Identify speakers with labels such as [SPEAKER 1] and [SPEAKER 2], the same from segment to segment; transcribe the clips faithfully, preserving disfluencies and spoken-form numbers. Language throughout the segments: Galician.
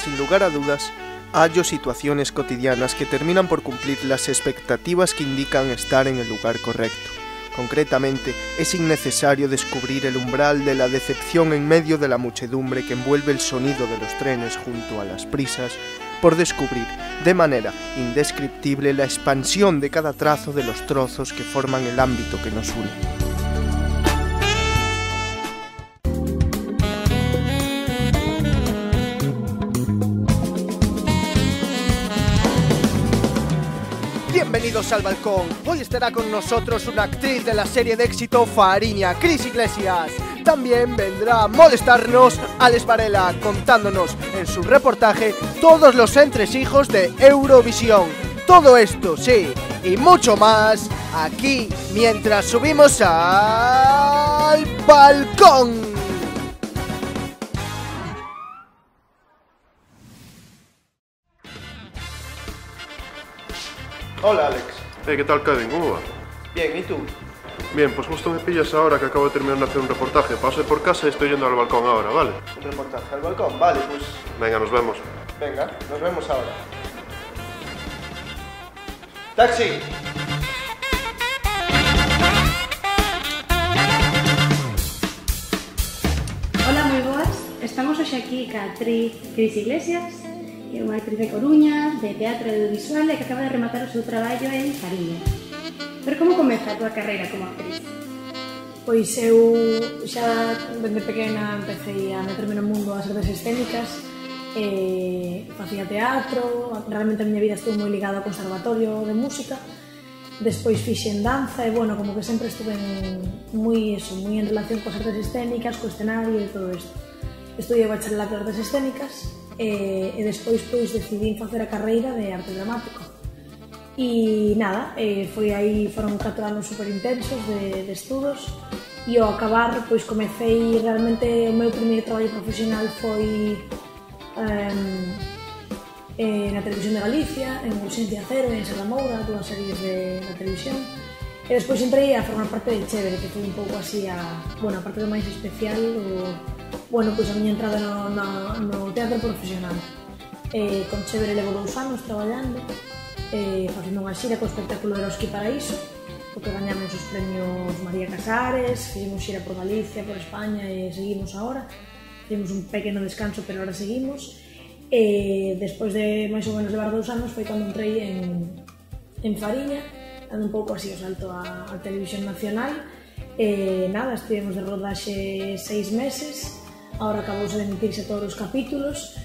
[SPEAKER 1] sin lugar a dudas, hallo situaciones cotidianas que terminan por cumplir las expectativas que indican estar en el lugar correcto. Concretamente, es innecesario descubrir el umbral de la decepción en medio de la muchedumbre que envuelve el sonido de los trenes junto a las prisas, por descubrir de manera indescriptible la expansión de cada trazo de los trozos que forman el ámbito que nos une. Bienvenidos al balcón. Hoy estará con nosotros una actriz de la serie de éxito Fariña, Cris Iglesias. También vendrá a molestarnos Alex Varela, contándonos en su reportaje todos los entresijos de Eurovisión. Todo esto, sí, y mucho más, aquí mientras subimos al balcón. Hola, Alex.
[SPEAKER 2] Hey, ¿qué tal, Kevin? ¿Cómo va?
[SPEAKER 1] Bien, ¿y tú?
[SPEAKER 2] Bien, pues justo me pillas ahora que acabo de terminar de hacer un reportaje. Paso por casa y estoy yendo al balcón ahora, ¿vale?
[SPEAKER 1] Un reportaje al balcón, vale, pues...
[SPEAKER 2] Venga, nos vemos.
[SPEAKER 1] Venga, nos vemos ahora. ¡Taxi!
[SPEAKER 3] Hola, moi boas. Estamos hoxe aquí ca actriz Cris Iglesias, que é unha actriz de Coruña, de teatro e audiovisual e que acaba de rematar o seu traballo en Fariña. Pero como comeza a túa carreira como actriz?
[SPEAKER 4] Pois eu xa dende pequena empecé a meterme no mundo das artes escénicas, e facía teatro, realmente a miña vida estuvo moi ligada ao conservatorio de música, despois fixen danza e, bueno, como que sempre estuve en, moi, eso, moi en relación coas artes escénicas, co escenario e todo isto. Estudiei bacharelato de artes escénicas e, e despois pois decidí facer a carreira de arte dramático. E nada, eh, foi aí, foron catro anos super intensos de, de estudos e ao acabar pois comecei realmente, o meu primeiro traballo profesional foi um, eh, na Televisión de Galicia, en Urxencia Cero e en Serra Moura, dúas series de, da televisión, e despois entrei a formar parte de Chévere, que foi un pouco así a, bueno, a parte do máis especial, o, bueno, pois a miña entrada no, no, no teatro profesional. Eh, con Chévere levo dous anos traballando, eh, facendo unha xira co espectáculo Eroski Paraíso, porque gañamos os premios María Casares, fixemos xira por Galicia, por España e seguimos agora. Fixemos un pequeno descanso, pero agora seguimos. E despois de máis ou menos levar dous anos foi cando entrei en, en Fariña, dando un pouco así o salto a, a Televisión Nacional. E nada, estivemos de rodaxe seis meses, agora acabouse de emitirse todos os capítulos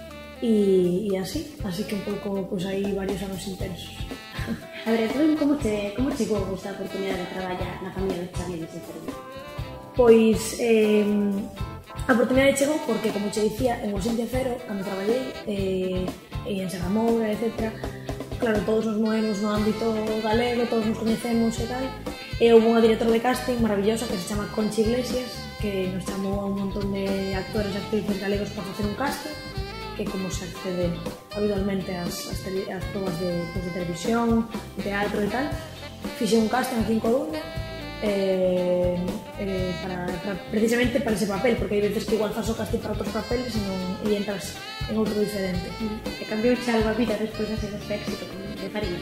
[SPEAKER 4] e, e así, así que un pouco, pois aí varios anos intensos.
[SPEAKER 3] A ver, entón, como che, como chegou esta oportunidade de traballar na familia de Xavier de Seferino?
[SPEAKER 4] Pois, eh, a oportunidade chegou porque, como che dicía, en Urxencia Cero, cando traballei, eh, e en Serra Moura, etcétera, claro, todos nos movemos no ámbito galego, todos nos coñecemos e tal, e houve unha directora de casting maravillosa que se chama Conchi Iglesias, que nos chamou a un montón de actores e actrices galegos para facer un casting, que como se accede habitualmente ás, ás, tele, ás probas de, pues, de televisión, de teatro e tal. Fixe un casting aquí en Coruña eh, eh, para, para, precisamente para ese papel, porque hai veces que igual faço casting para outros papeles e, non, e entras en outro diferente.
[SPEAKER 3] E cambiou xa algo a vida despois de ese éxito de Fariña?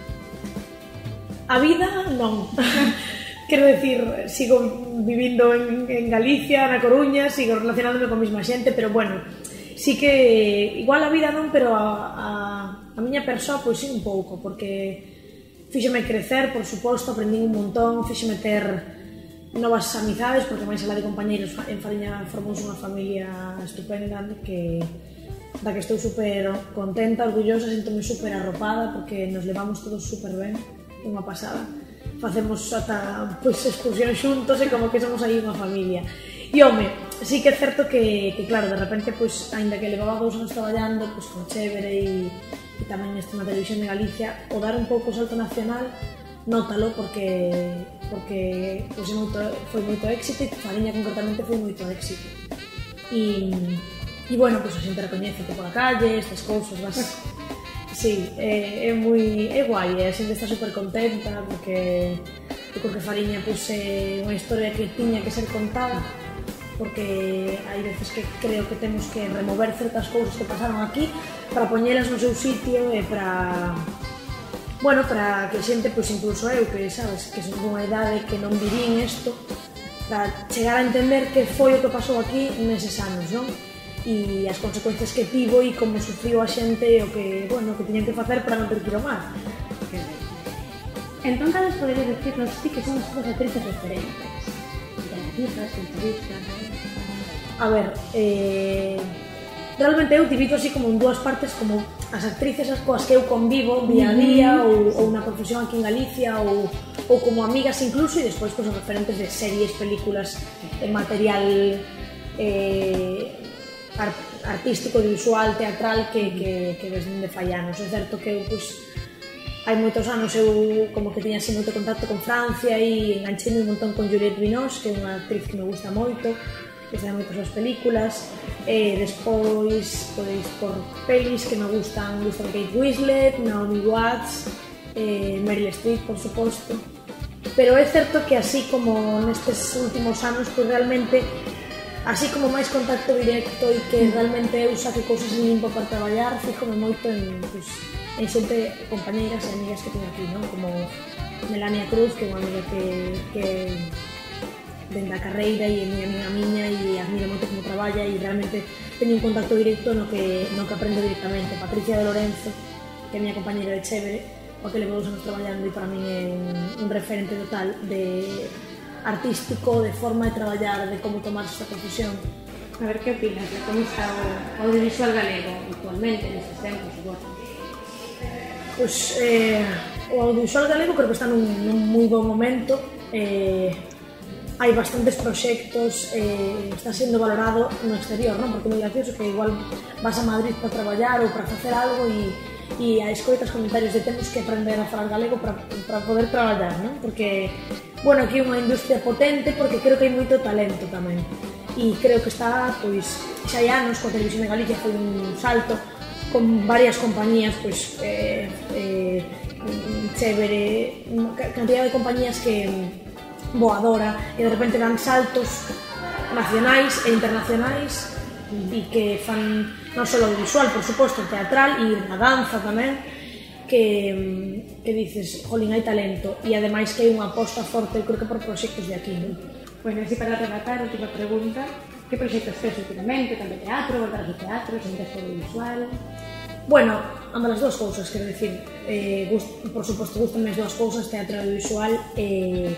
[SPEAKER 4] A vida, non. Quero decir, sigo vivindo en, en Galicia, na Coruña, sigo relacionándome con a mesma xente, pero bueno, sí que igual a vida non, pero a, a, a miña persoa pois sí un pouco, porque fíxeme crecer, por suposto, aprendín un montón, fíxeme ter novas amizades, porque máis alá de compañeiros en Fariña formamos unha familia estupenda que, da que estou super contenta, orgullosa, sinto-me super arropada, porque nos levamos todos super ben, é unha pasada. Facemos ata pois, excursión xuntos e como que somos aí unha familia. E, home, sí que é certo que, que claro, de repente, pois, ainda que levaba dous anos traballando, pois, con Chévere e, e tamén nesta na Televisión de Galicia, o dar un pouco o salto nacional, nótalo, porque, porque pois, é moito, foi moito éxito, e Fariña concretamente foi moito éxito. E, e bueno, pois, a xente recoñece pola calle, estas cousas, vas... Sí, é, é moi... é guai, a xente está super contenta, porque eu creo que Fariña, pois, é unha historia que tiña que ser contada, porque hai veces que creo que temos que remover certas cousas que pasaron aquí para poñelas no seu sitio e para... Bueno, para que xente, pois incluso eu, que sabes, que son dunha idade que non vivín isto, para chegar a entender que foi o que pasou aquí neses anos, non? E as consecuencias que tivo e como sufriu a xente e o que, bueno, que tiñan que facer para non ter que ir ao mar.
[SPEAKER 3] Entón, cada vez poderías decirnos ti que son as túas actrices referentes? Alternativas, entrevistas...
[SPEAKER 4] A ver, eh... realmente eu divido así como en dúas partes, como as actrices as coas que eu convivo día a día, ou, ou na profesión aquí en Galicia, ou, ou como amigas incluso, e despois pues, os referentes de series, películas, de material eh, art, artístico, visual, teatral, que, que, que desde fai anos. É certo que eu, pues, hai moitos anos eu como que tiña así moito contacto con Francia e enganchei un montón con Juliette Binoche, que é unha actriz que me gusta moito, que está en moitas das películas, e despois, pois, por pelis que me gustan, me gustan Kate Winslet, Naomi Watts, eh, Meryl Streep, por suposto. Pero é certo que así como nestes últimos anos, pois realmente, así como máis contacto directo e que realmente eu saque cousas en limpo para traballar, fíjome moito en, pois, en xente, compañeiras e amigas que teño aquí, non? Como Melania Cruz, que é unha amiga que, que dende a carreira e é moi amiga miña e admiro moito como traballa e realmente teño un contacto directo no que, no que aprendo directamente. Patricia de Lorenzo, que é a miña compañera de Chévere, o que levo dos anos traballando e para min é un, un referente total de artístico, de forma de traballar, de como tomar esta profesión.
[SPEAKER 3] A ver, que opinas de como está o audiovisual galego actualmente nestes tempos?
[SPEAKER 4] Pois, eh, o audiovisual galego creo que está nun, nun moi bon momento. Eh, hai bastantes proxectos, eh, está sendo valorado no exterior, non? Porque é moi gracioso que igual vas a Madrid para traballar ou para facer algo e, e a escoitas comentarios de temos que aprender a falar galego para, para poder traballar, non? Porque, bueno, aquí é unha industria potente porque creo que hai moito talento tamén. E creo que está, pois, xa hai anos, coa Televisión de Galicia foi un salto con varias compañías, pois, eh, eh, Chévere, cantidad de compañías que Boadora, e de repente dan saltos nacionais e internacionais e que fan non só audiovisual, por suposto, teatral e na danza tamén, que, que dices, jolín, hai talento e ademais que hai unha aposta forte, eu creo que por proxectos de aquí, non?
[SPEAKER 3] Bueno, así para rematar, última pregunta, que proxectos tes últimamente, tanto teatro, voltar ao teatro, sentas audiovisual?
[SPEAKER 4] Bueno, ambas as dúas cousas, quero dicir, eh, gust, por suposto, gustan as dúas cousas, teatro e audiovisual, e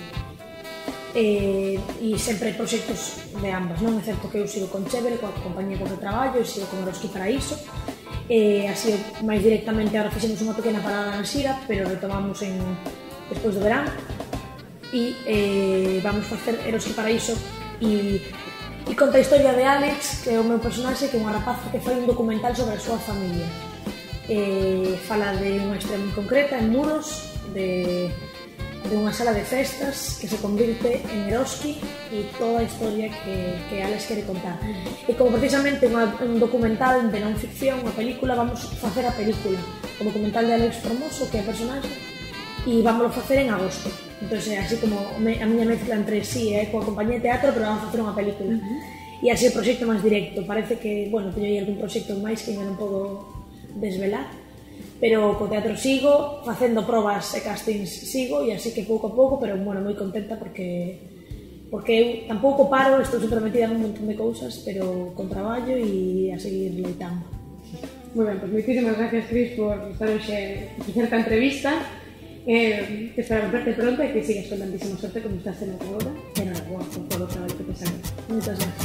[SPEAKER 4] eh, e sempre hai proxectos de ambas, non? É certo que eu sigo con Chévere, coa compañía con que traballo, e sigo con Eroski Paraíso, e así máis directamente agora fixemos unha pequena parada na xira, pero retomamos en despois do verán, e eh, vamos facer Eroski Paraíso, e, e conta a historia de Alex, que é o meu personaxe, que é unha rapaza que fai un documental sobre a súa familia. Eh, fala de unha historia moi concreta, en Muros, de... de unha sala de festas que se convirte en Eroski e toda a historia que, que Alex quere contar. E como precisamente unha, un documental de non ficción, unha película, vamos facer a película, o documental de Alex Formoso, que é a personaxe, e vamos facer en agosto. Entón, é así como me, a miña mezcla entre sí, eh, coa compañía de teatro, pero vamos facer unha película. Uh-huh. E así o proxecto máis directo. Parece que, bueno, teño aí algún proxecto máis que ainda non podo desvelar, pero co teatro sigo, facendo probas e castings sigo, e así que pouco a pouco, pero, bueno, moi contenta porque porque eu tampouco paro, estou sempre metida nun montón de cousas, pero con traballo e a seguir loitando.
[SPEAKER 3] Moi ben, pois moitísimas gracias, Cris, por estar hoxe a facer esta entrevista. Eh, te esperamos verte pronto e que sigas con tantísima sorte como estás en agora. E enhorabuá por todo o traballo que te saca.
[SPEAKER 4] Moitas gracias.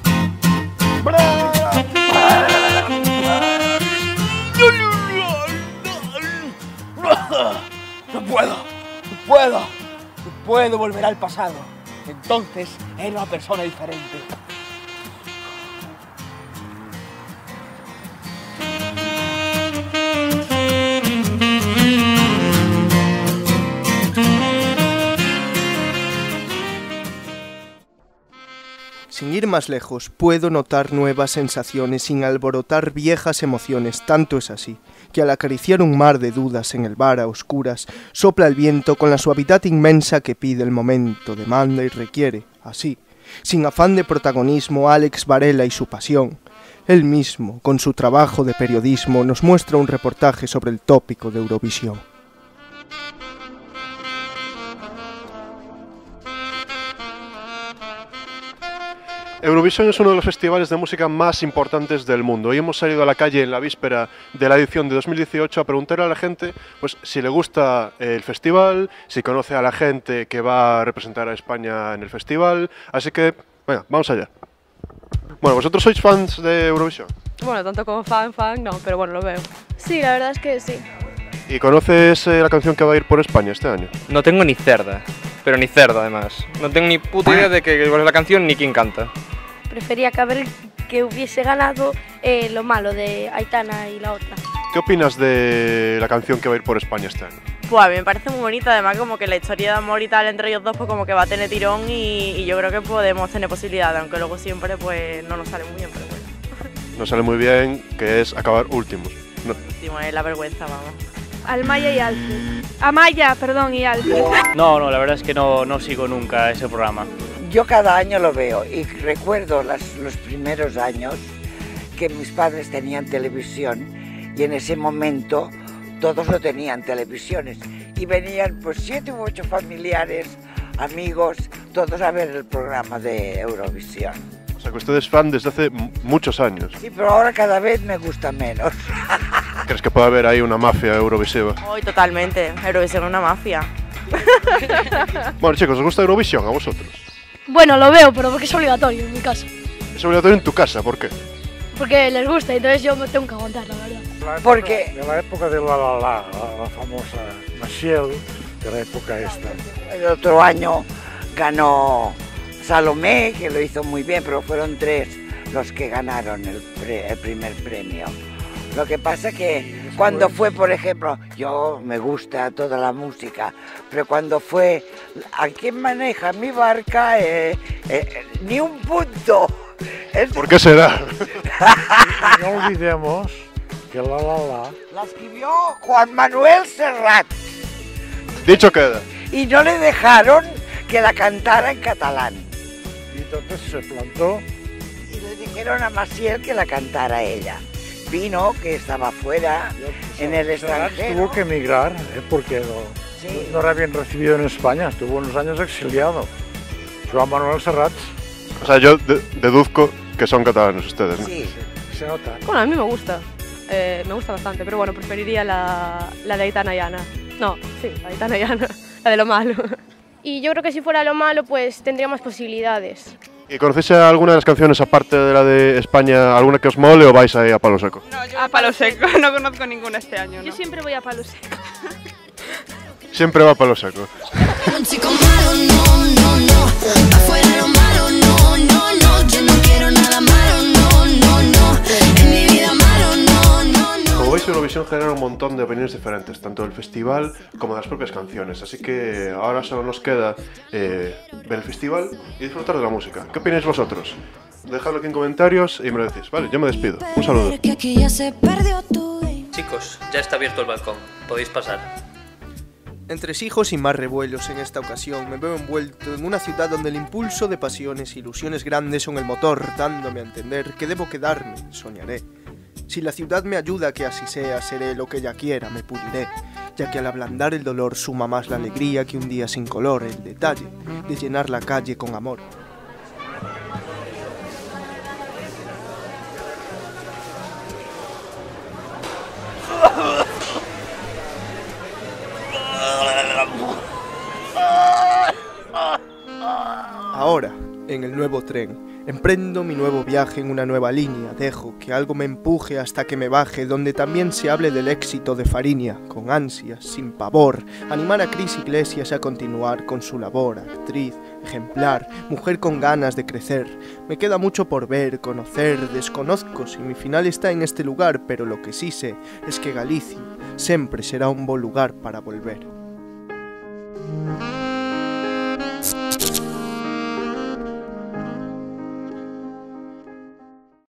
[SPEAKER 5] No puedo, no puedo, no puedo volver al pasado. Entonces era una persona diferente.
[SPEAKER 1] Sin ir más lejos, puedo notar nuevas sensaciones sin alborotar viejas emociones, tanto es así, que al acariciar un mar de dudas en el bar a oscuras, sopla el viento con la suavidad inmensa que pide el momento, demanda y requiere, así, sin afán de protagonismo, Alex Varela y su pasión. Él mismo, con su trabajo de periodismo, nos muestra un reportaje sobre el tópico de Eurovisión.
[SPEAKER 2] Eurovisión es uno de los festivales de música más importantes del mundo y hemos salido a la calle en la víspera de la edición de dos mil dieciocho a preguntar a la gente pues, si le gusta el festival, si conoce a la gente que va a representar a España en el festival, así que, venga, vamos allá. Bueno, ¿vosotros sois fans de Eurovisión?
[SPEAKER 6] Bueno, tanto como fan, fan, no, pero bueno, lo veo.
[SPEAKER 3] Sí, la verdad es que sí.
[SPEAKER 2] ¿Y conoces eh, la canción que va a ir por España este año?
[SPEAKER 7] No tengo ni cerda, pero ni cerda además. No tengo ni puta idea de qué es la canción ni quién canta.
[SPEAKER 8] Prefería que, haber, que hubiese ganado eh, Lo Malo de Aitana y la otra.
[SPEAKER 2] ¿Qué opinas de la canción que va a ir por España este año?
[SPEAKER 6] Pues a mí me parece muy bonita, además como que la historia de amor y tal entre ellos dos pues como que va a tener tirón y, y yo creo que podemos tener posibilidades, aunque luego siempre pues no nos sale muy bien, pero bueno.
[SPEAKER 2] No sale muy bien, que es acabar últimos. No.
[SPEAKER 6] Último es la vergüenza, vamos.
[SPEAKER 3] Almaya y Alfred. Amaya, perdón, y Alfred.
[SPEAKER 9] No, no, la verdad es que no, no sigo nunca ese programa.
[SPEAKER 10] Yo cada año lo veo y recuerdo las, los primeros años que mis padres tenían televisión y en ese momento todos lo tenían televisiones y venían pues siete u ocho familiares, amigos, todos a ver el programa de Eurovisión.
[SPEAKER 2] O sea que usted es fan desde hace muchos años.
[SPEAKER 10] Sí, pero ahora cada vez me gusta menos.
[SPEAKER 2] ¿Crees que puede haber ahí una mafia eurovisiva?
[SPEAKER 6] Hoy totalmente, Eurovisión es una mafia.
[SPEAKER 2] Bueno chicos, ¿os gusta Eurovisión a vosotros?
[SPEAKER 11] Bueno, lo veo, pero porque es obligatorio en mi casa.
[SPEAKER 2] Es obligatorio en tu casa, ¿por qué?
[SPEAKER 11] Porque les gusta, entonces yo me tengo que aguantar, la verdad.
[SPEAKER 10] La época, porque
[SPEAKER 12] de la época de La La La, la, la famosa Michelle, de la época esta.
[SPEAKER 10] El otro año ganó Salomé, que lo hizo muy bien, pero fueron tres los que ganaron el, pre, el primer premio. Lo que pasa que cuando fue, por ejemplo, yo me gusta toda la música, pero cuando fue ¿a quién maneja mi barca? Eh, eh, ni un punto. Es...
[SPEAKER 2] ¿Por qué será?
[SPEAKER 12] No olvidemos que La La La
[SPEAKER 10] la escribió Juan Manuel Serrat.
[SPEAKER 2] Dicho queda.
[SPEAKER 10] Y no le dejaron que la cantara en catalán.
[SPEAKER 12] Y entonces se plantó.
[SPEAKER 10] Y le dijeron a Maciel que la cantara ella. Vino, que estaba fuera, en el extranjero.
[SPEAKER 12] Tuvo que emigrar, ¿eh? Porque no, sí. no era bien recibido en España, estuvo unos años exiliado. Joan Manuel Serrat.
[SPEAKER 2] O sea, yo de deduzco que son catalanes ustedes, ¿no?
[SPEAKER 10] Sí,
[SPEAKER 12] se nota.
[SPEAKER 6] Bueno, a mí me gusta, eh, me gusta bastante, pero bueno, preferiría la, la de Aitana y Ana. No, sí, la de Aitana y Ana, la de Lo Malo.
[SPEAKER 3] Y yo creo que si fuera Lo Malo, pues tendría más posibilidades.
[SPEAKER 2] ¿Y conocéis alguna de las canciones, aparte de la de España, alguna que os mole o vais ahí a palo seco?
[SPEAKER 6] No, yo a palo seco, no conozco ninguna este año, ¿no?
[SPEAKER 3] Yo siempre voy a palo seco.
[SPEAKER 2] Siempre va a palo seco.
[SPEAKER 13] Un chico malo, no, no, no. Afuera lo malo, no, no, no. Yo no quiero nada malo, no, no, no. En mi vida malo, no, no, no.
[SPEAKER 2] Como veis, Eurovisión genera un montón de opiniones diferentes, tanto del festival como de las propias canciones. Así que ahora solo nos queda eh, ver el festival y disfrutar de la música. ¿Qué opináis vosotros? Dejadlo aquí en comentarios y me lo decís. Vale, yo me despido. Un saludo.
[SPEAKER 9] Chicos, ya está abierto el balcón. Podéis pasar.
[SPEAKER 1] Entre hijos y más revuelos en esta ocasión me veo envuelto en una ciudad donde el impulso de pasiones e ilusiones grandes son el motor, dándome a entender que debo quedarme, soñaré. Si la ciudad me ayuda a que así sea, seré lo que ella quiera, me puliré, ya que al ablandar el dolor suma más la alegría que un día sin color, el detalle de llenar la calle con amor. Ahora, en el nuevo tren, emprendo mi nuevo viaje en una nueva línea, dejo que algo me empuje hasta que me baje, donde también se hable del éxito de Fariña, con ansias, sin pavor, animar a Cris Iglesias a continuar con su labor, actriz, ejemplar, mujer con ganas de crecer. Me queda mucho por ver, conocer, desconozco si mi final está en este lugar, pero lo que sí sé es que Galicia sempre será un buen lugar para volver.